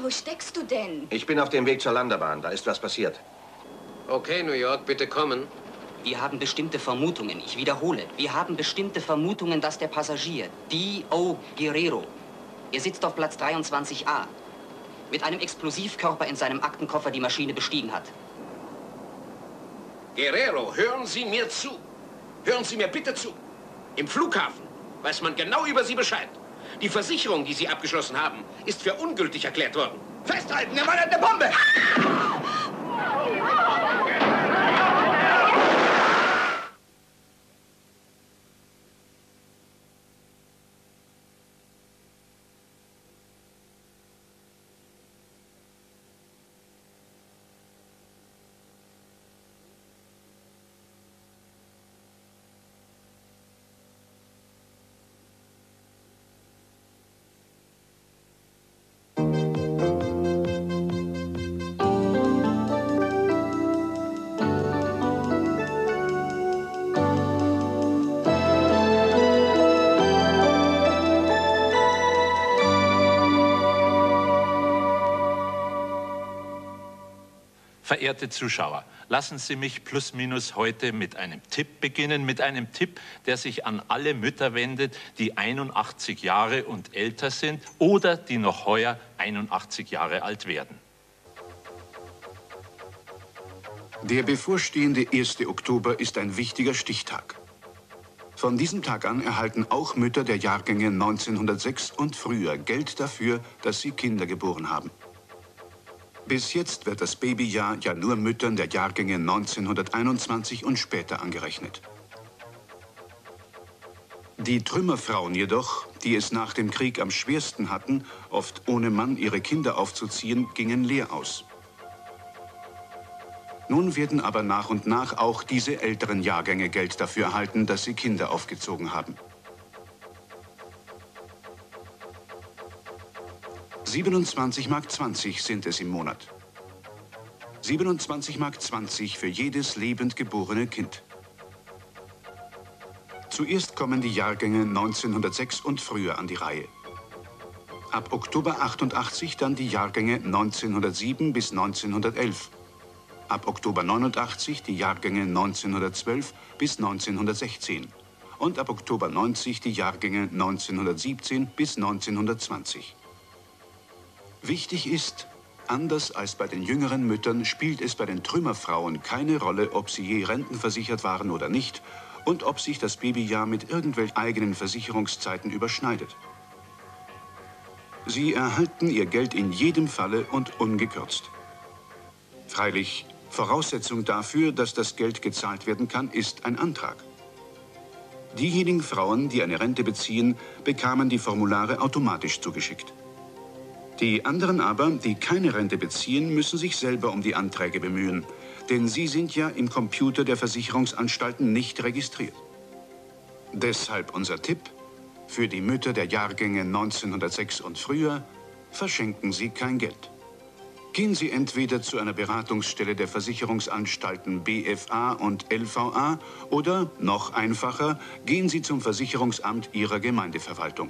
wo steckst du denn? Ich bin auf dem Weg zur Landebahn. Da ist was passiert. Okay, New York, bitte kommen. Wir haben bestimmte Vermutungen. Ich wiederhole. Wir haben bestimmte Vermutungen, dass der Passagier, D.O. Guerrero, er sitzt auf Platz 23a, mit einem Explosivkörper in seinem Aktenkoffer die Maschine bestiegen hat. Guerrero, hören Sie mir zu. Hören Sie mir bitte zu. Im Flughafen weiß man genau über Sie Bescheid. Die Versicherung, die Sie abgeschlossen haben, ist für ungültig erklärt worden. Festhalten, der Mann hat eine Bombe! Verehrte Zuschauer, lassen Sie mich plus minus heute mit einem Tipp beginnen, mit einem Tipp, der sich an alle Mütter wendet, die 81 Jahre und älter sind oder die noch heuer 81 Jahre alt werden. Der bevorstehende 1. Oktober ist ein wichtiger Stichtag. Von diesem Tag an erhalten auch Mütter der Jahrgänge 1906 und früher Geld dafür, dass sie Kinder geboren haben. Bis jetzt wird das Babyjahr ja nur Müttern der Jahrgänge 1921 und später angerechnet. Die Trümmerfrauen jedoch, die es nach dem Krieg am schwersten hatten, oft ohne Mann ihre Kinder aufzuziehen, gingen leer aus. Nun werden aber nach und nach auch diese älteren Jahrgänge Geld dafür erhalten, dass sie Kinder aufgezogen haben. 27,20 Mark sind es im Monat. 27,20 Mark für jedes lebend geborene Kind. Zuerst kommen die Jahrgänge 1906 und früher an die Reihe. Ab Oktober 88 dann die Jahrgänge 1907 bis 1911. Ab Oktober 89 die Jahrgänge 1912 bis 1916. Und ab Oktober 90 die Jahrgänge 1917 bis 1920. Wichtig ist, anders als bei den jüngeren Müttern spielt es bei den Trümmerfrauen keine Rolle, ob sie je rentenversichert waren oder nicht und ob sich das Babyjahr mit irgendwelchen eigenen Versicherungszeiten überschneidet. Sie erhalten ihr Geld in jedem Falle und ungekürzt. Freilich, Voraussetzung dafür, dass das Geld gezahlt werden kann, ist ein Antrag. Diejenigen Frauen, die eine Rente beziehen, bekamen die Formulare automatisch zugeschickt. Die anderen aber, die keine Rente beziehen, müssen sich selber um die Anträge bemühen. Denn sie sind ja im Computer der Versicherungsanstalten nicht registriert. Deshalb unser Tipp: Für die Mütter der Jahrgänge 1906 und früher verschenken Sie kein Geld. Gehen Sie entweder zu einer Beratungsstelle der Versicherungsanstalten BFA und LVA oder, noch einfacher, gehen Sie zum Versicherungsamt Ihrer Gemeindeverwaltung.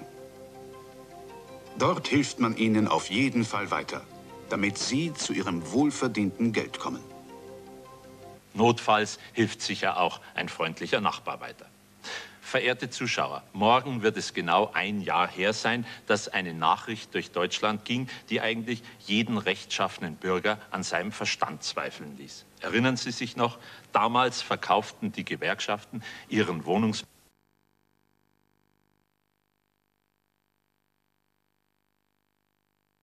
Dort hilft man Ihnen auf jeden Fall weiter, damit Sie zu Ihrem wohlverdienten Geld kommen. Notfalls hilft sicher auch ein freundlicher Nachbar weiter. Verehrte Zuschauer, morgen wird es genau ein Jahr her sein, dass eine Nachricht durch Deutschland ging, die eigentlich jeden rechtschaffenen Bürger an seinem Verstand zweifeln ließ. Erinnern Sie sich noch? Damals verkauften die Gewerkschaften ihren